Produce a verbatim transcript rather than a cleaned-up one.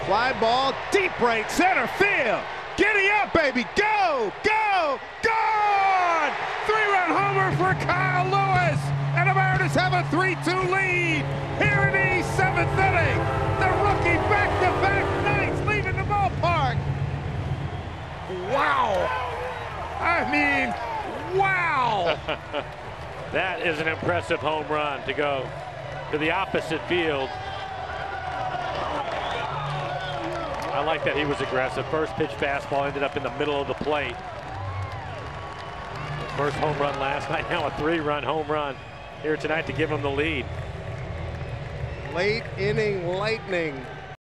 Fly ball, deep right center field. Giddy up, baby. Go, go, gone! Three-run homer for Kyle Lewis. And the Mariners have a three two lead here in the seventh inning. The rookie back-to-back nights leaving the ballpark. Wow. I mean, wow. That is an impressive home run to go to the opposite field. I like that he was aggressive. First pitch fastball ended up in the middle of the plate. First home run last night, now a three-run home run here tonight to give him the lead. Late inning lightning